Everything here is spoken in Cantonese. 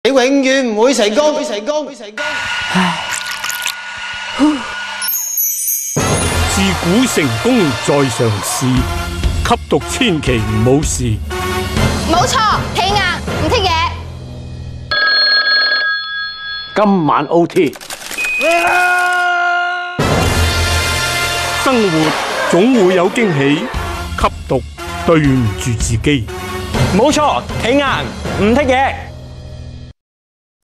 你永遠唔會成功。 唉， 自古成功在嘗試，吸毒千祈唔好試。 冇錯，企硬唔剔嘢。 今晚 OT。 生活總會有驚喜，吸毒對唔住自己。 冇錯，企硬唔剔嘢。